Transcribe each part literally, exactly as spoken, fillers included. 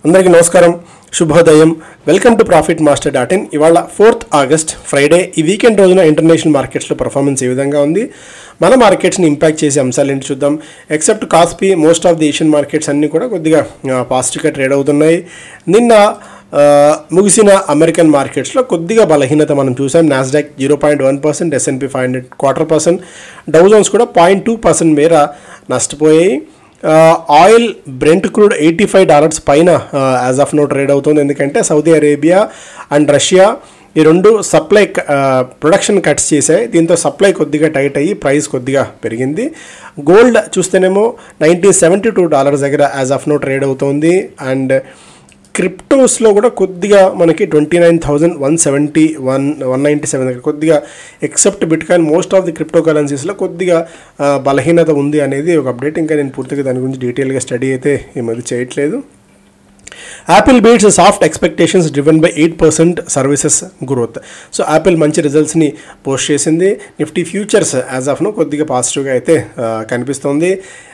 అందరికీ నమస్కారం, శుభోదయం. Welcome to profit master dot in. ఇవాళ ఫోర్త్ ఆగస్ట్ ఫ్రైడే. ఈ వీకెండ్ రోజున ఇంటర్నేషనల్ మార్కెట్స్లో పర్ఫార్మెన్స్ ఏ విధంగా ఉంది, మన మార్కెట్స్ని ఇంపాక్ట్ చేసే అంశాలు ఏంటి చూద్దాం. Except Kospi most of the Asian markets అన్నీ కూడా కొద్దిగా పాజిటివ్గా ట్రేడ్ అవుతున్నాయి. నిన్న ముగిసిన అమెరికన్ మార్కెట్స్లో కొద్దిగా బలహీనత మనం చూసాం. Nasdaq zero point one percent, S and P five hundred quarter percent, Dow Jones కూడా పాయింట్ టూ పర్సెంట్ మేర నష్టపోయాయి. Oil Brent crude eighty five dollars పైన యాజ్ ఆఫ్ నో ట్రేడ్ అవుతుంది. ఎందుకంటే సౌదీ అరేబియా అండ్ రష్యా ఈ రెండు సప్లై ప్రొడక్షన్ కట్స్ చేశాయి. దీంతో సప్లై కొద్దిగా టైట్ అయ్యి ప్రైస్ కొద్దిగా పెరిగింది. గోల్డ్ చూస్తేనేమో నైన్టీన్ సెవెంటీ టూ డాలర్స్ దగ్గర యాజ్ ఆఫ్ నో ట్రేడ్ అవుతుంది. అండ్ క్రిప్టోస్లో కూడా కొద్దిగా మనకి twenty nine thousand one seventy one one ninety seven దగ్గర కొద్దిగా except bitcoin most of the crypto కరెన్సీస్లో కొద్దిగా బలహీనత ఉంది అనేది ఒక అప్డేట్. ఇంకా నేను పూర్తిగా దాని గురించి డీటెయిల్గా స్టడీ అయితే ఈ మధ్య చేయట్లేదు. Apple beats soft expectations driven by eight percent services growth. So Apple మంచి రిజల్ట్స్ని పోస్ట్ చేసింది. Nifty futures as of now కొద్దిగా పాజిటివ్గా అయితే కనిపిస్తుంది.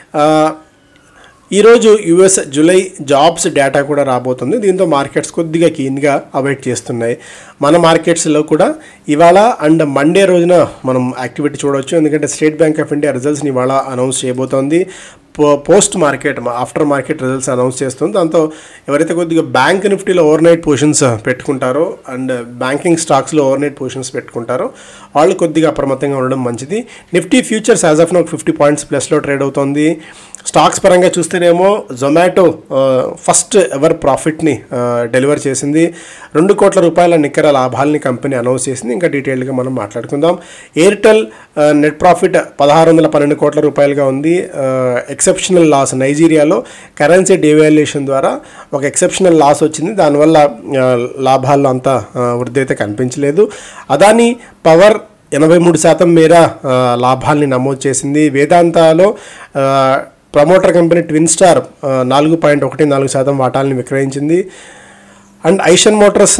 ఈరోజు యూఎస్ జూలై జాబ్స్ డేటా కూడా రాబోతుంది. దీంతో మార్కెట్స్ కొద్దిగా కీన్గా అవైట్ చేస్తున్నాయి. మన మార్కెట్స్లో కూడా ఇవాళ అండ్ మండే రోజున మనం యాక్టివిటీ చూడవచ్చు. ఎందుకంటే స్టేట్ బ్యాంక్ ఆఫ్ ఇండియా రిజల్ట్స్ని ఇవాళ అనౌన్స్ చేయబోతోంది. పో post market after market results announce చేస్తుంది. దాంతో ఎవరైతే కొద్దిగా బ్యాంక్ నిఫ్టీలో ఓవర్ నైట్ పొజిషన్స్ పెట్టుకుంటారో అండ్ బ్యాంకింగ్ స్టాక్స్లో ఓవర్ నైట్ పొజిషన్స్ పెట్టుకుంటారో వాళ్ళు కొద్దిగా అప్రమత్తంగా ఉండడం మంచిది. Nifty futures as of now fifty points ప్లస్లో ట్రేడ్ అవుతుంది. స్టాక్స్ పరంగా చూస్తేనేమో జొమాటో ఫస్ట్ ఎవర్ ప్రాఫిట్ని డెలివర్ చేసింది. రెండు కోట్ల రూపాయల నికర లాభాలని కంపెనీ అనౌన్స్ చేసింది. ఇంకా డీటెయిల్గా మనం మాట్లాడుకుందాం. ఎయిర్టెల్ నెట్ ప్రాఫిట్ పదహారు వందల పన్నెండు కోట్ల రూపాయలుగా ఉంది. ఎక్సెప్షనల్ లాస్ నైజీరియాలో కరెన్సీ డివాల్యుయేషన్ ద్వారా ఒక ఎక్సెప్షనల్ లాస్ వచ్చింది. దానివల్ల లాభాల్లో అంతా వృద్ధి అయితే కనిపించలేదు. అదానీ పవర్ ఎనభై మూడు శాతం మేర లాభాల్ని నమోదు చేసింది. వేదాంతలో ప్రమోటర్ కంపెనీ ట్విన్ స్టార్ నాలుగు పాయింట్ ఒకటి నాలుగు శాతం వాటాలను విక్రయించింది. అండ్ ఐషర్ మోటార్స్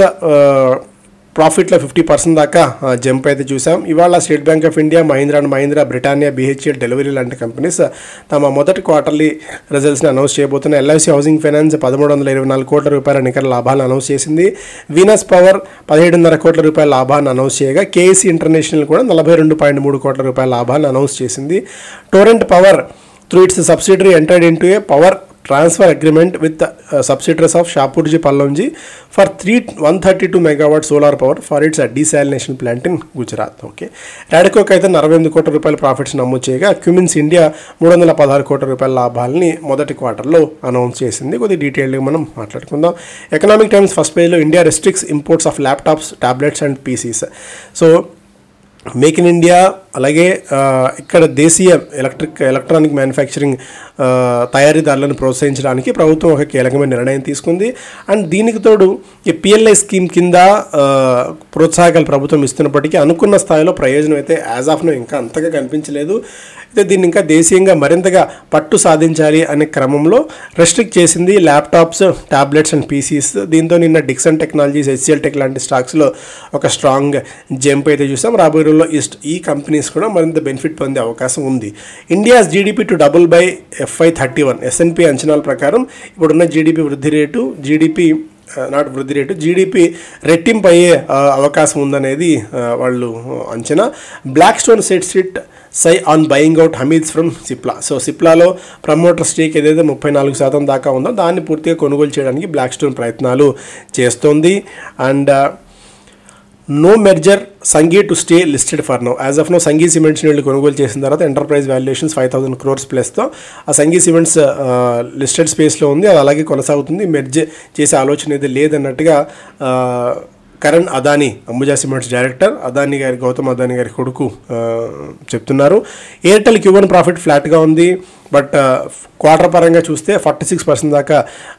ప్రాఫిట్లో ఫిఫ్టీ పర్సెంట్ దాకా జంప్ అయితే చూసాం. ఇవాళ State Bank of India, Mahindra and Mahindra, Britannia, BHEL, Delhivery లాంటి కంపెనీస్ తమ మొదటి క్వార్టర్లీ రిజల్ట్స్ని అనౌన్స్ చేయబోతున్నాయి. ఎల్ఐసి హౌసింగ్ ఫైనాన్స్ పదమూడు వందల ఇరవై నాలుగు కోట్ల రూపాయల నికర లాభాలను అనౌన్స్ చేసింది. వీనస్ పవర్ పదిహేడున్నర కోట్ల రూపాయల లాభాన్ని అనౌన్స్ చేయగా కేఈసీ ఇంటర్నేషనల్ కూడా నలభై రెండు పాయింట్ మూడు కోట్ల రూపాయల లాభాన్ని అనౌన్స్ చేసింది. Torrent power through its subsidiary entered into a power transfer agreement with the uh, subsidiaries of Shapurji Pallonji for three one thirty-two megawatt solar power for its uh, desalination plant in Gujarat. Okay. Radco అయితే నలభై ఎనిమిది కోట్ల రూపాయల profits నమోదు చేయగా Cummins India మూడు వందల పదహారు కోట్ల రూపాయల లాభాలని మొదటి క్వార్టర్లో అనౌన్స్ చేసింది. కొద్ది డీటెయిల్గా మనం మాట్లాడుకుందాం. ఎకనామిక్ టైమ్స్ ఫస్ట్ పేజ్లో India restricts imports of laptops, tablets and PCs. So make in India అలాగే ఇక్కడ దేశీయ ఎలక్ట్రిక్ ఎలక్ట్రానిక్ మ్యానుఫ్యాక్చరింగ్ తయారీదారులను ప్రోత్సహించడానికి ప్రభుత్వం ఒక కీలకమైన నిర్ణయం తీసుకుంది. అండ్ దీనికి తోడు ఈ పిఎల్ఐ స్కీమ్ కింద ప్రోత్సాహకాలు ప్రభుత్వం ఇస్తున్నప్పటికీ అనుకున్న స్థాయిలో ప్రయోజనం అయితే యాజ్ ఆఫ్ నో ఇంకా అంతగా కనిపించలేదు. అయితే దీన్ని ఇంకా దేశీయంగా మరింతగా పట్టు సాధించాలి అనే క్రమంలో రెస్ట్రిక్ట్ చేసింది ల్యాప్టాప్స్, ట్యాబ్లెట్స్ అండ్ పీసీస్. దీంతో నిన్న డిక్సన్ టెక్నాలజీస్, హెచ్సిఎల్ టెక్ లాంటి స్టాక్స్లో ఒక స్ట్రాంగ్ జంప్ అయితే చూసాం. రాబోయే రోజుల్లో ఈ కంపెనీస్ కూడా మరింత బెనిఫిట్ పొందే అవకాశం ఉంది. India's GDP to double by FY thirty one S and P అంచనాల ప్రకారం ఇప్పుడున్న జీడిపి వృద్ధి రేటు జీడిపి నాట్ వృద్ధి రేటు జీడిపి రెట్టింపు అయ్యే అవకాశం ఉందనేది వాళ్ళు అంచనా. బ్లాక్ స్టోన్ సెట్ సిట్ eyes on buying out Hamied's from Cipla. So సిప్లాలో ప్రమోటర్ స్టేక్ ఏదైతే ముప్పై నాలుగు శాతం దాకా ఉందో దాన్ని పూర్తిగా కొనుగోలు చేయడానికి బ్లాక్ స్టోన్ ప్రయత్నాలు చేస్తోంది. And no merger Sanghi to stay listed for now. As of now Sanghi సిమెంట్స్ని వెళ్ళి కొనుగోలు చేసిన తర్వాత enterprise valuations five thousand crores ప్లస్తో ఆ సంఘీ సిమెంట్స్ లిస్టెడ్ స్పేస్లో ఉంది. అది అలాగే కొనసాగుతుంది. మెర్జ్ చేసే ఆలోచన అయితే లేదన్నట్టుగా కరణ్ అదానీ, అంబుజా సిమెంట్స్ డైరెక్టర్ అదానీ గారి గౌతమ్ అదానీ గారి కొడుకు చెప్తున్నారు. ఎయిర్టెల్ క్యూ వన్ ప్రాఫిట్ ఫ్లాట్గా ఉంది. బట్ క్వార్టర్ పరంగా చూస్తే ఫార్టీ సిక్స్ పర్సెంట్ దాకా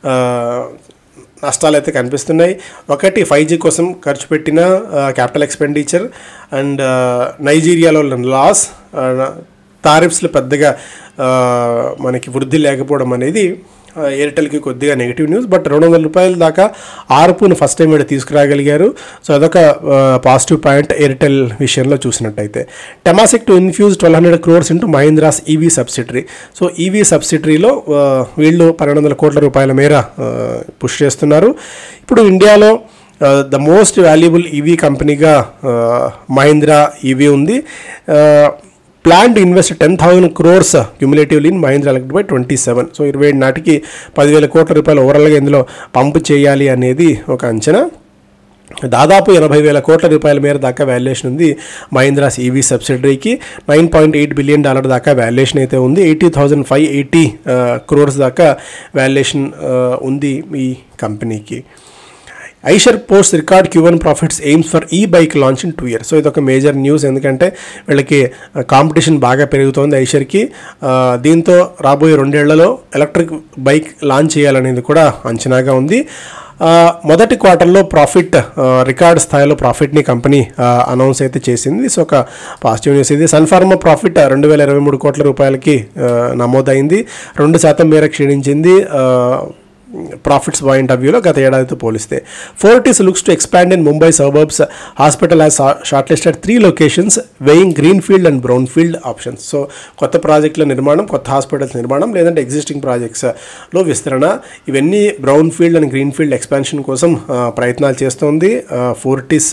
నష్టాలు అయితే కనిపిస్తున్నాయి. ఒకటి ఫైవ్ జీ కోసం ఖర్చు పెట్టిన క్యాపిటల్ ఎక్స్పెండిచర్ అండ్ నైజీరియాలో లాస్, టారిఫ్స్లో పెద్దగా మనకి వృద్ధి లేకపోవడం అనేది ఎయిర్టెల్కి కొద్దిగా నెగిటివ్ న్యూస్, బట్ రెండు వందల రూపాయల దాకా ఆర్పును ఫస్ట్ టైం ఇక్కడ తీసుకురాగలిగారు. సో అదొక పాజిటివ్ పాయింట్ ఎయిర్టెల్ విషయంలో చూసినట్టయితే. Temasek to infuse twelve hundred crores into Mahindra's EV subsidiary. So EV సబ్సిడరీలో వీళ్ళు పన్నెండు వందల కోట్ల రూపాయల మేర పుష్ చేస్తున్నారు. ఇప్పుడు ఇండియాలో ద మోస్ట్ వాల్యుబుల్ ఈవీ కంపెనీగా మహీంద్రా ఈవీ ఉంది. Plan to invest ten thousand crores cumulatively in Mahindra electric by twenty seven. So ఇరవై ఏడు నాటికి పదివేల కోట్ల రూపాయలు ఓవరాల్గా ఇందులో పంపు చేయాలి అనేది ఒక అంచనా. దాదాపు ఎనభై వేల కోట్ల రూపాయల మేర దాకా వాల్యుయేషన్ ఉంది మహీంద్రాస్ ఈవీ సబ్సిడరీకి. Nine point eight billion dollar దాకా వాల్యుయేషన్ అయితే ఉంది. Eighty thousand five eighty crores దాకా వాల్యుయేషన్ ఉంది ఈ కంపెనీకి. Eicher post record Q one profits aims for e bike launch in two years. So ఇది ఒక మేజర్ న్యూస్, ఎందుకంటే వీళ్ళకి కాంపిటీషన్ బాగా పెరుగుతోంది ఐషర్కి. దీంతో రాబోయే రెండేళ్లలో ఎలక్ట్రిక్ బైక్ లాంచ్ చేయాలనేది కూడా అంచనాగా ఉంది. మొదటి క్వార్టర్లో ప్రాఫిట్ రికార్డ్ స్థాయిలో ప్రాఫిట్ని కంపెనీ అనౌన్స్ అయితే చేసింది. సో ఒక పాజిటివ్ న్యూస్ ఇది. సన్ఫార్మా ప్రాఫిట్ రెండు వేల ఇరవై మూడు కోట్ల రూపాయలకి నమోదైంది, రెండు శాతం మేర క్షీణించింది ప్రాఫిట్స్ పాయింట్ ఆఫ్ వ్యూలో గత ఏడాదితో పోలిస్తే. Fortis looks to expand in Mumbai suburbs. Hospital has shortlisted three locations weighing greenfield and brownfield options. So కొత్త ప్రాజెక్టుల నిర్మాణం, కొత్త హాస్పిటల్స్ నిర్మాణం, లేదంటే ఎగ్జిస్టింగ్ ప్రాజెక్ట్స్లో విస్తరణ, ఇవన్నీ brownfield and greenfield expansion కోసం ప్రయత్నాలు చేస్తోంది ఫోర్టిస్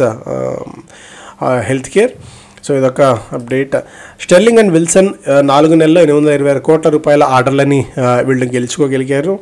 హెల్త్ కేర్. సో ఇదొక అప్డేట్. స్టెర్లింగ్ అండ్ విల్సన్ నాలుగు నెలల్లో ఎనిమిది వందల ఇరవై ఆరు కోట్ల రూపాయల ఆర్డర్లని వీళ్ళు గెలుచుకోగలిగారు.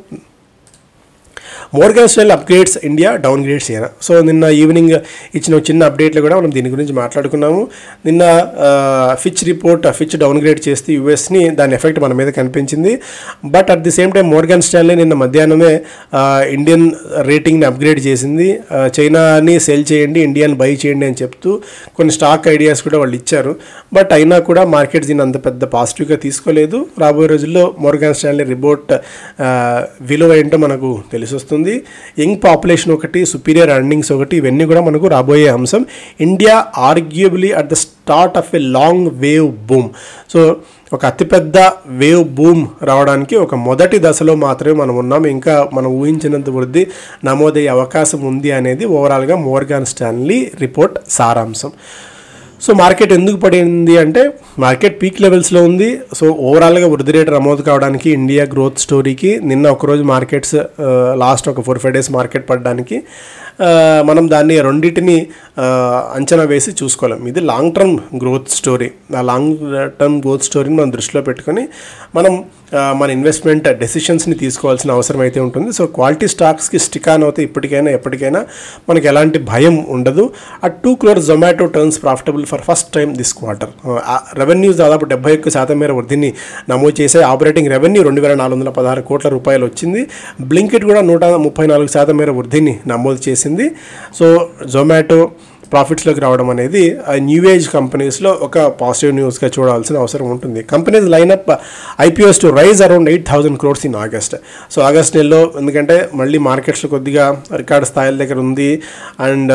Morgan Stanley upgrades India, downgrades ఏనా. సో నిన్న ఈవినింగ్ ఇచ్చిన చిన్న అప్డేట్లు కూడా మనం దీని గురించి మాట్లాడుకున్నాము. నిన్న Fitch report Fitch downgrade చేస్తే యూఎస్ని దాని ఎఫెక్ట్ మన మీద కనిపించింది. But at the same time Morgan Stanley నిన్న మధ్యాహ్నమే ఇండియన్ రేటింగ్ని అప్గ్రేడ్ చేసింది. చైనాని సెల్ చేయండి, ఇండియాని బై చేయండి అని చెప్తూ కొన్ని స్టాక్ ఐడియాస్ కూడా వాళ్ళు ఇచ్చారు. బట్ అయినా కూడా మార్కెట్ దీన్ని అంత పెద్ద పాజిటివ్గా తీసుకోలేదు. రాబోయే రోజుల్లో మోర్గాన్ స్టాన్లీ రిపోర్ట్ విలువ ఏంటో మనకు తెలిసి వస్తుంది. యంగ్ పాపులేషన్ ఒకటి, సుపీరియర్ ఎర్నింగ్స్ ఒకటి, ఇవన్నీ కూడా మనకు రాబోయే అంశం. India arguably at the start of a long wave boom. So ఒక అతిపెద్ద వేవ్ బూమ్ రావడానికి ఒక మొదటి దశలో మాత్రమే మనం ఉన్నాం. ఇంకా మనం ఊహించినంత వృద్ధి నమోదయ్యే అవకాశం ఉంది అనేది ఓవరాల్గా మోర్గాన్ స్టాన్లీ రిపోర్ట్ సారాంశం. సో మార్కెట్ ఎందుకు పడింది అంటే మార్కెట్ పీక్ లెవెల్స్లో ఉంది. సో ఓవరాల్గా వృద్ధి రేటు నమోదు కావడానికి, ఇండియా గ్రోత్ స్టోరీకి నిన్న ఒకరోజు మార్కెట్స్ లాస్ట్ ఒక ఫోర్ ఫైవ్ డేస్ మార్కెట్ పడడానికి మనం దాన్ని రెండింటిని అంచనా వేసి చూసుకోలేం. ఇది లాంగ్ టర్మ్ గ్రోత్ స్టోరీ. ఆ లాంగ్ టర్మ్ గ్రోత్ స్టోరీని మనం దృష్టిలో పెట్టుకొని మనం మన ఇన్వెస్ట్మెంట్ డెసిషన్స్ని తీసుకోవాల్సిన అవసరం అయితే ఉంటుంది. సో క్వాలిటీ స్టాక్స్కి స్టిక్ ఆన్ అవుతే ఇప్పటికైనా ఎప్పటికైనా మనకి ఎలాంటి భయం ఉండదు. ఆ two crore Zomato turns profitable for first time this quarter. Revenues దాదాపు డెబ్బై ఒక్క శాతం మేర వృద్ధిని నమోదు చేసే. ఆపరేటింగ్ రెవెన్యూ రెండు వేల నాలుగు వందల పదహారు కోట్ల రూపాయలు వచ్చింది. బ్లింకిట్ కూడా నూట ముప్పై నాలుగు శాతం మేర వృద్ధిని నమోదు చేసింది. సో జొమాటో ప్రాఫిట్స్లోకి రావడం అనేది న్యూ ఏజ్ కంపెనీస్లో ఒక పాజిటివ్ న్యూస్గా చూడాల్సిన అవసరం ఉంటుంది. Companies line up IPOs to raise around eight thousand crores in August. So August నెలలో ఎందుకంటే మళ్ళీ మార్కెట్స్లో కొద్దిగా రికార్డ్ స్థాయిల దగ్గర ఉంది. అండ్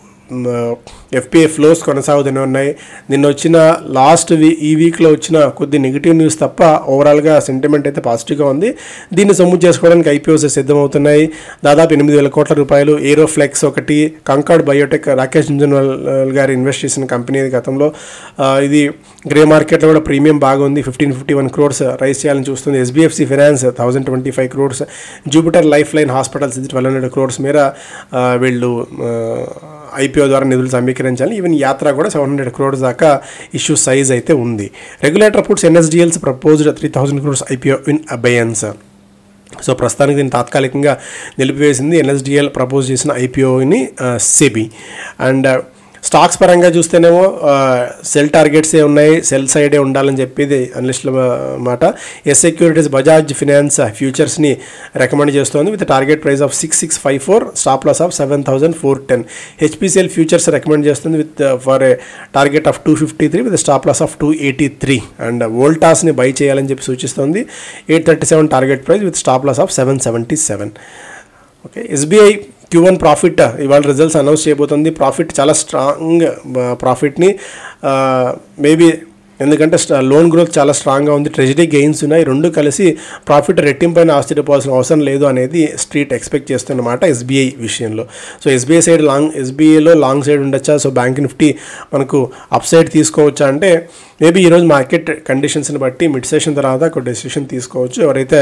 ఎఫ్పిఐ ఫ్లోస్ కొనసాగుతూనే ఉన్నాయి. నిన్న వచ్చిన లాస్ట్ వీ ఈ వీక్లో వచ్చిన కొద్ది నెగిటివ్ న్యూస్ తప్ప ఓవరాల్గా సెంటిమెంట్ అయితే పాజిటివ్గా ఉంది. దీన్ని సొమ్ము చేసుకోవడానికి ఐపీఓస్ సిద్ధమవుతున్నాయి. దాదాపు ఎనిమిది వేల కోట్ల రూపాయలు ఏరోఫ్లెక్స్ ఒకటి, కంకార్డ్ బయోటెక్ రాకేష్ జింజన్వాల్ గారు ఇన్వెస్ట్ చేసిన కంపెనీ గతంలో. ఇది గ్రే మార్కెట్లో కూడా ప్రీమియం బాగుంది. Fifteen fifty one crores raise చేయాలని చూస్తుంది. SBFC finance thousand twenty five crores, Jupiter life line hospitals ఇది ట్వెల్వ్ హండ్రెడ్ క్రోర్స్ మేర వీళ్ళు ఐపీఓ ద్వారా నిధులు సమీకరించాలి. ఈవెన్ యాత్ర కూడా సెవెన్ హండ్రెడ్ క్రోర్స్ దాకా ఇష్యూ సైజ్ అయితే ఉంది. Regulator puts NSDL's proposed three thousand crores IPO in abeyance. So ప్రస్తుతానికి దీన్ని తాత్కాలికంగా నిలిపివేసింది ఎన్ఎస్డిఎల్ ప్రపోజ్ చేసిన ఐపీఓని సెబీ. అండ్ స్టాక్స్ పరంగా చూస్తేనేమో సెల్ టార్గెట్సే ఉన్నాయి, సెల్ సైడే ఉండాలని చెప్పేది అనలిస్టుల మాట. ఎస్ సెక్యూరిటీస్ బజాజ్ ఫినాన్స్ ఫ్యూచర్స్ని రికమెండ్ చేస్తోంది with target price of six six five four, stop loss of seven thousand four ten. HPCL futures recommend చేస్తుంది with for a target of two fifty three with stop loss of two eighty three. And వోల్టాస్ని buy చేయాలని చెప్పి సూచిస్తుంది. Eight thirty seven target price with stop loss of seven seventy seven. Okay, SBI Q one profit ఇవాళ results announce చేయబోతుంది. Profit చాలా strong ప్రాఫిట్ని maybe ఎందుకంటే loan growth చాలా స్ట్రాంగ్గా ఉంది, ట్రెజరీ గెయిన్స్ ఉన్నాయి, రెండు కలిసి ప్రాఫిట్ రెట్టింపైన ఆశ్చర్యపోవాల్సిన అవసరం లేదు అనేది స్ట్రీట్ ఎక్స్పెక్ట్ చేస్తున్నమాట ఎస్బీఐ విషయంలో. సో ఎస్బీఐ సైడ్ లాంగ్ ఎస్బీఐలో లాంగ్ సైడ్ ఉండొచ్చా, సో బ్యాంక్ నిఫ్టీ మనకు అప్ సైడ్ తీసుకోవచ్చా అంటే మేబీ ఈరోజు మార్కెట్ కండిషన్స్ని బట్టి మిడ్ సెషన్ తర్వాత ఒక డెసిషన్ తీసుకోవచ్చు ఎవరైతే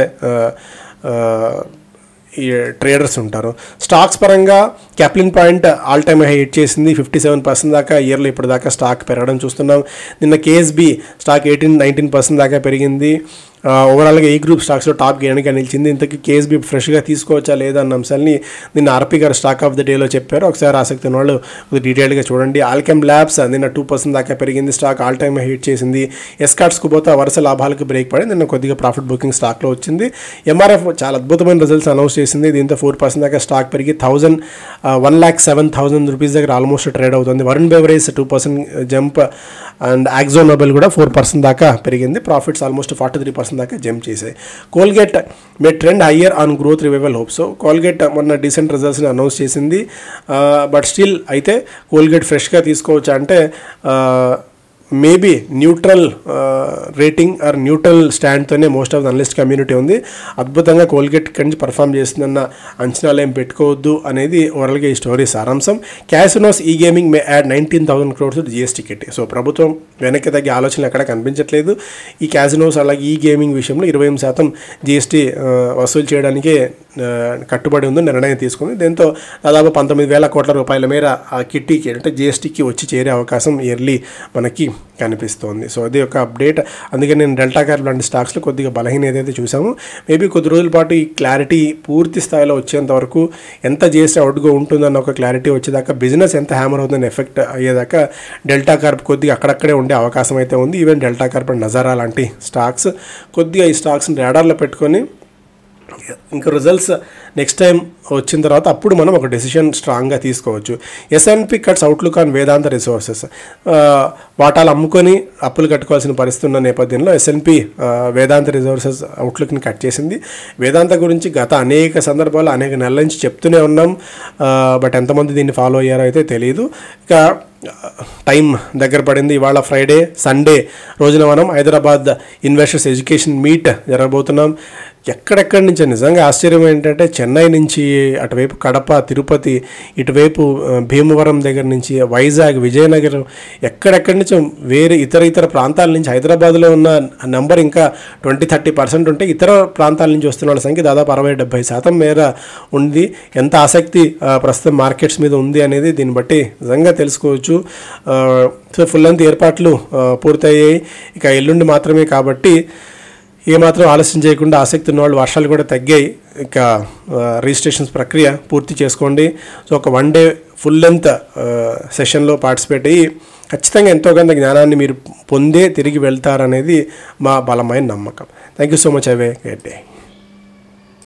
ఈ ట్రేడర్స్ ఉంటారు. స్టాక్స్ పరంగా Caplin Point all time high hit చేసింది, ఫిఫ్టీ సెవెన్ పర్సెంట్ దాకా ఇయర్లో ఇప్పటిదాకా స్టాక్ పెరగడం చూస్తున్నాం. నిన్న KSB stock eighteen nineteen percent దాకా పెరిగింది. ఓవరాల్గా ఈ గ్రూప్ స్టాక్స్లో టాప్ గెయిన్గా నిలిచింది. ఇంతకీ కేఎస్బి ఫ్రెష్గా తీసుకోవచ్చా లేదా అన్న అంశాలని నిన్న ఆర్పి గారు స్టాక్ ఆఫ్ ద డేలో చెప్పారు. ఒకసారి ఆసక్తి ఉన్న వాళ్ళు డీటెయిల్గా చూడండి. ఆల్కెమ్ ల్యాబ్స్ నిన్న టూ పర్సెంట్ దాకా పెరిగింది, స్టాక్ ఆల్ టైమ్ హిట్ చేసింది. ఎస్కాట్స్కు పోతే వరుస లాభాలకు బ్రేక్ పడి నిన్న కొద్దిగా ప్రాఫిట్ బుకింగ్ స్టాక్లో వచ్చింది. ఎంఆర్ఎఫ్ చాలా అద్భుతమైన రిజల్ట్స్ అనౌన్స్ చేసింది, దీంతో ఫోర్ పర్సెంట్ దాకా స్టాక్ పెరిగి thousand one lakh seven thousand rupees దగ్గర ఆల్మోస్ట్ ట్రేడ్ అవుతుంది. Varun beverage two percent jump and Akzo Nobel కూడా ఫోర్ పర్సెంట్ దాకా పెరిగింది. Profits almost forty three percent దాకా జంప్ చేశాయి. Colgate may trend higher on growth revival hope. So Colgate మొన్న decent రిజల్ట్స్ని announce చేసింది, బట్ స్టిల్ అయితే కోల్గేట్ ఫ్రెష్గా తీసుకోవచ్చు అంటే maybe neutral rating or neutral స్టాండ్తోనే most of the analyst community ఉంది. అద్భుతంగా కోల్గేట్ ఇక్కడి నుంచి పర్ఫామ్ చేస్తుందన్న అంచనాలు ఏం పెట్టుకోవద్దు అనేది ఓవరాల్గా ఈ స్టోరీ సారాంశం. క్యాసినోస్ ఈ gaming may add nineteen thousand crores GST kitty. So ప్రభుత్వం వెనక్కి తగ్గే ఆలోచనలు ఎక్కడ కనిపించట్లేదు. ఈ క్యాసినోస్ అలాగే ఈ గేమింగ్ విషయంలో ఇరవై ఎనిమిది శాతం జిఎస్టీ వసూలు చేయడానికే కట్టుబడి ఉంది, నిర్ణయం తీసుకుంది. దీంతో దాదాపు పంతొమ్మిది వేల కోట్ల రూపాయల మేర ఆ కిట్టీకి అంటే జిఎస్టీకి వచ్చి చేరే అవకాశం ఇయర్లీ మనకి కనిపిస్తోంది. సో అది ఒక అప్డేట్. అందుకే నేను డెల్టా క్యాప్ లాంటి స్టాక్స్లో కొద్దిగా బలహీన ఏదైతే చూసామో మేబీ కొద్ది రోజుల పాటు ఈ క్లారిటీ పూర్తి స్థాయిలో వచ్చేంత వరకు ఎంత జిఎస్టీ అవుట్గా ఉంటుందన్న ఒక క్లారిటీ వచ్చేదాకా, బిజినెస్ ఎంత హ్యామర్ అవుతుందని ఎఫెక్ట్ అయ్యేదాకా డెల్టా కార్ప్ కొద్దిగా అక్కడక్కడే ఉండే అవకాశం అయితే ఉంది. Even delta corp and Nazara లాంటి స్టాక్స్ కొద్దిగా ఈ స్టాక్స్ని రాడార్లో పెట్టుకొని ఇంకా రిజల్ట్స్ నెక్స్ట్ టైం వచ్చిన తర్వాత అప్పుడు మనం ఒక డెసిషన్ స్ట్రాంగ్గా తీసుకోవచ్చు. S and P cuts outlook on Vedanta resources. వాటాలు అమ్ముకొని అప్పులు కట్టుకోవాల్సిన పరిస్థితి ఉన్న నేపథ్యంలో ఎస్ఎన్పి వేదాంత రిసోర్సెస్ అవుట్లుక్ని కట్ చేసింది. వేదాంత గురించి గత అనేక సందర్భాలు అనేక నెలల నుంచి చెప్తూనే ఉన్నాం, బట్ ఎంతమంది దీన్ని ఫాలో అయ్యారో అయితే తెలియదు. ఇక టైం దగ్గర పడింది. ఇవాళ ఫ్రైడే సండే రోజున మనం హైదరాబాద్ ఇన్వెస్టర్స్ ఎడ్యుకేషన్ మీట్ జరగబోతున్నాం. ఎక్కడెక్కడి నుంచి నిజంగా ఆశ్చర్యం ఏంటంటే చెన్నై నుంచి అటువైపు కడప, తిరుపతి, ఇటువైపు భీమవరం దగ్గర నుంచి వైజాగ్, విజయనగరం, ఎక్కడెక్కడి నుంచో వేరే ఇతర ఇతర ప్రాంతాల నుంచి హైదరాబాద్లో ఉన్న నెంబర్ ఇంకా ట్వంటీ థర్టీ పర్సెంట్ ఉంటే ఇతర ప్రాంతాల నుంచి వస్తున్న వాళ్ళ సంఖ్య దాదాపు అరవై డెబ్బై శాతం మేర ఉంది. ఎంత ఆసక్తి ప్రస్తుతం మార్కెట్స్ మీద ఉంది అనేది దీన్ని బట్టి నిజంగా తెలుసుకోవచ్చు. సో ఫుల్ అంత ఏర్పాట్లు పూర్తయ్యాయి, ఇక ఎల్లుండి మాత్రమే కాబట్టి ఏమాత్రం ఆలస్యం చేయకుండా ఆసక్తి ఉన్న వాళ్ళు, వర్షాలు కూడా తగ్గాయి, ఇక రిజిస్ట్రేషన్స్ ప్రక్రియ పూర్తి చేసుకోండి. సో ఒక వన్ డే ఫుల్ లెంత్ సెషన్లో పార్టిసిపేట్ అయ్యి ఖచ్చితంగా ఎంతో కొంత జ్ఞానాన్ని మీరు పొందే తిరిగి వెళ్తారనేది మా బలమైన నమ్మకం. Thank you so much. Have a great day.